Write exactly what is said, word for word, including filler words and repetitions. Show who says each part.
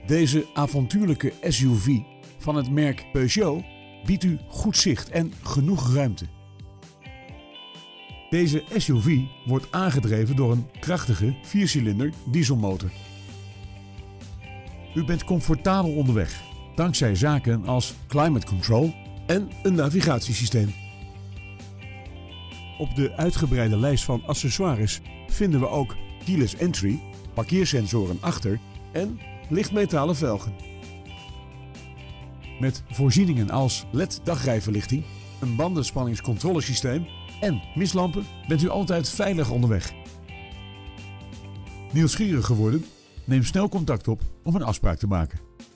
Speaker 1: Deze avontuurlijke S U V van het merk Peugeot biedt u goed zicht en genoeg ruimte. Deze S U V wordt aangedreven door een krachtige viercilinder dieselmotor. U bent comfortabel onderweg, dankzij zaken als climate control en een navigatiesysteem. Op de uitgebreide lijst van accessoires vinden we ook keyless entry, parkeersensoren achter en lichtmetalen velgen. Met voorzieningen als L E D dagrijverlichting, een bandenspanningscontrolesysteem en mistlampen bent u altijd veilig onderweg. Nieuwsgierig geworden? Neem snel contact op om een afspraak te maken.